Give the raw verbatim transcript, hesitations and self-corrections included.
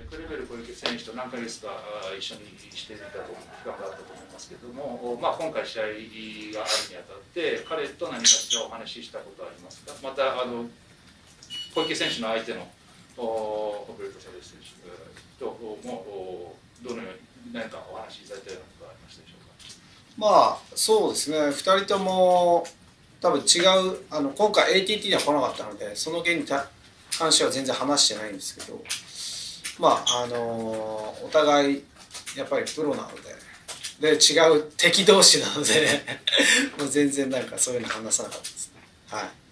クレベル小池選手と何ヶ月か一緒にしていたと期間があったと思いますけども、まあ、今回試合があるにあたって彼と何かしらお話ししたことはありますか。またあの小池選手の相手のホブレット・シャベス選手ともどのように何かお話しいただいたようなことはありましたでしょうか。 まあそうですね、ふたりとも多分違うあの今回 エーティーティー には来なかったのでその件に関しては全然話してないんですけど、まああのお互いやっぱりプロなのでで違う敵同士なのでもう全然なんかそういうの話さなかったですね。はい。